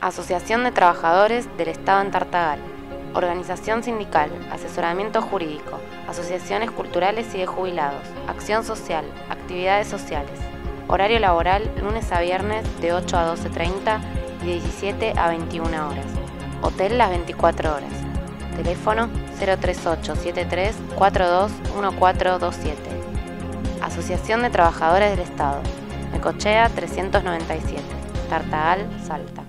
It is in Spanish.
Asociación de Trabajadores del Estado en Tartagal. Organización sindical, asesoramiento jurídico, asociaciones culturales y de jubilados, acción social, actividades sociales. Horario laboral lunes a viernes de 8 a 12:30 y de 17 a 21 horas. Hotel las 24 horas. Teléfono 038-73-42-1427. Asociación de Trabajadores del Estado. Necochea 397. Tartagal, Salta.